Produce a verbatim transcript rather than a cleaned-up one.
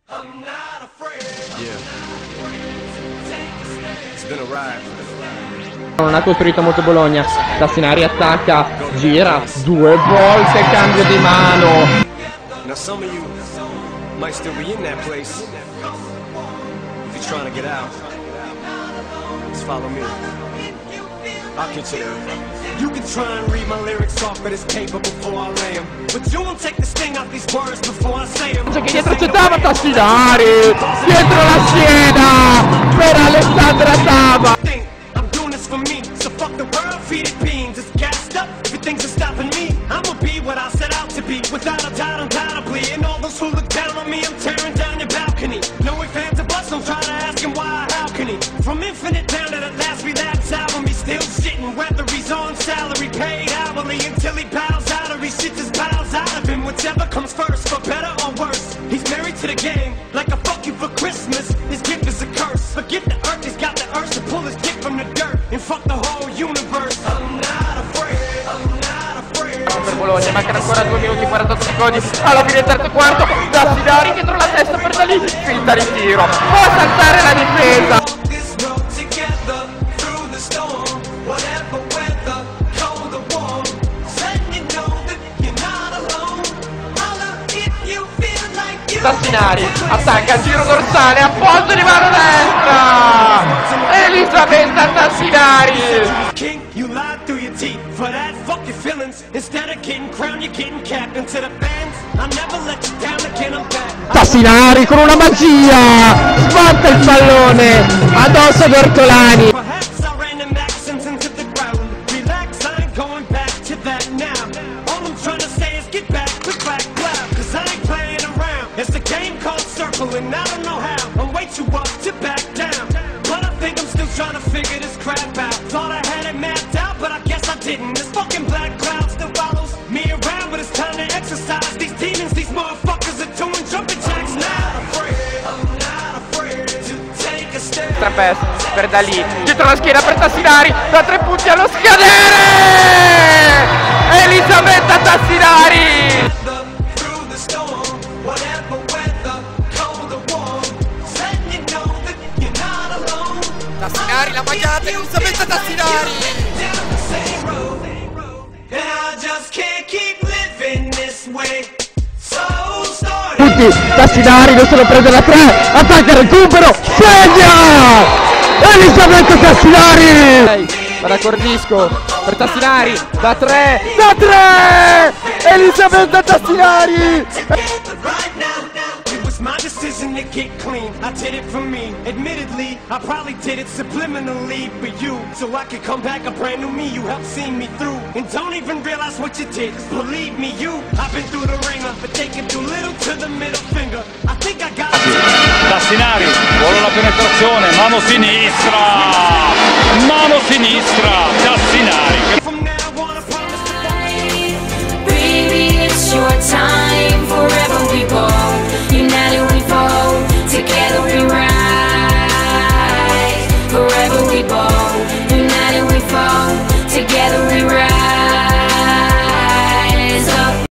Non ha costruito molto Bologna. Tassinari attacca, gira due volte, cambio di mano. Now some of you might still be in that place. If you're trying to get out, just follow me. I'll get you there. You can try and read my lyrics off of this paper before I lay them, but you won't take the sting off these words before I say them. Che dietro c'è Tava Tassinari, dietro la schiena per Elisabetta Tava. I'm doing this for me, so fuck the world, feed it beans. It's gassed up, everything's stopping me. I'ma be what I set out to be, without a doubt, undoubtedly. And all those who look down on me, I'm tearing down your balcony. No ifs, ands, or buts, don't try to ask him why, how can he? From infinite down to the last relapse album, he's still shitting, whether he's on salary, paid hourly, until he bows out or he shit just piles out of him. Whichever comes first, for better or worse. He's married to the game, like a fuck you for Christmas. His gift is a curse. Forget the earth, he's got the urge to pull his dick from the dirt and fuck the whole universe. I'm not afraid, I'm not afraid. Per Bologna, mancano ancora due minuti e quarantotto secondi alla fine del terzo quarto. Tassinari dietro la testa per da lì, finta ritiro, può saltare la difesa. Tassinari attacca, giro dorsale, appoggio di mano destra, Elisabetta Tassinari. Tassinari con una magia sbatte il pallone addosso ad Ortolani. And I don't know how, I'm way too up to back down, but I think I'm still trying to figure this crap out. Thought I had it mapped out, but I guess I didn't. This fucking black cloud still follows me around, but it's time to exercise these demons. These motherfuckers are doing jumping jacks now. I'm afraid, I'm not afraid to take a step. Trapez per da lì, dietro la schiena per Tassinari, da tre punti allo scadere, Elisabetta Tassinari. Tassinari, la magliata, Elisabetta Tassinari! Tutti, Tassinari non se lo prende da tre, attacca il recupero, segna! Elisabetta Tassinari! Va da Cordisco, per Tassinari, da tre, da tre! Elisabetta Tassinari! My decision to get clean, I did it for me. Admittedly, I probably did it subliminally for you, so I could come back a brand new me. You helped see me through, and don't even realize what you did. Believe me, you, I've been through the ringer, but they can do little to the middle finger. I think I got it. Tassinari, vuole la penetrazione, mano sinistra, mano sinistra.